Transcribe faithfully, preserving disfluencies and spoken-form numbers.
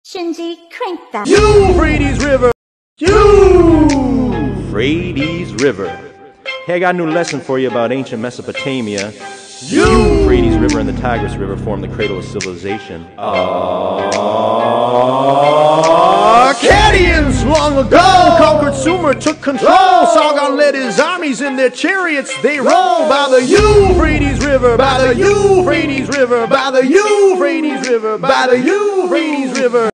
Shinji, crank that. Euphrates River! Euphrates River. Hey, I got a new lesson for you about ancient Mesopotamia. Euphrates River and the Tigris River form the cradle of civilization. Akkadians long ago conquered Sumer, took control. Sargon led his armies in their chariots. They roll by the Euphrates River, by the Euphrates River, by the Euphrates River, by the Euphrates River.